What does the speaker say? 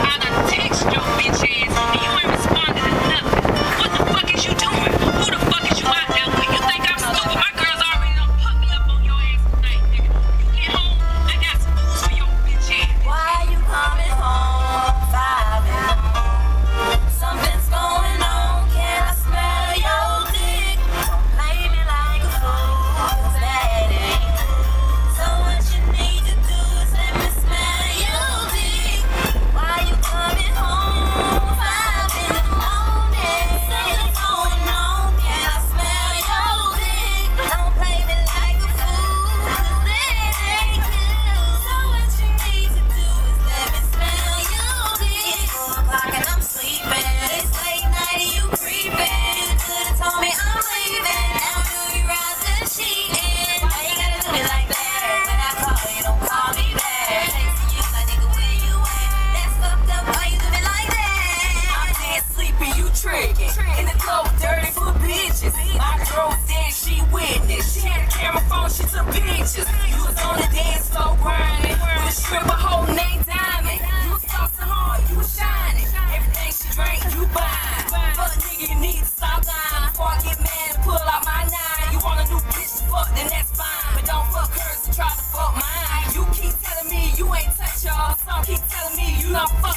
I done text your bitch ass and you ain't responded to nothing. What the fuck is you doing? Who the fuck is you out there with? You think I'm stupid? My girls already done put me up on your ass tonight, nigga. You get home, I got some news for your bitch ass. Why you coming home 5 in the morning? Something's going on, can I smell your dick? Don't play me like a fool, 'cause that ain't cool. So what you need to do is let me smell your dick. Why you coming home 5 in the morning? Something's going on, can I smell your dick? Don't play me like a fool, 'cause that ain't cool. So what you need to do is let me smell your dick. It's 4 o'clock and I'm sleeping. It's late night and you creeping. You could've told me I'm leaving. Now do you rise to the cheating? Why you gotta do me like that? When I call you, don't call me back. Texting you like, nigga, where you at? That's fucked up, why you do me like that? I'm dead sleeping, you tricking. In the club with dirty foot bitches. My girl was dead, she witnessed. She had a camera phone, she took pictures. You was on the dance floor grinding with a stripper holding a diamond. You was tossing hard, you was shining. Everything she drank, you buying. Fuck nigga, you need to stop lying. Before I get mad and pull out my 9. You want a new bitch to fuck, then that's fine. But don't fuck hers and try to fuck mine. You keep telling me you ain't touch y'all. Some keep telling me you not fuck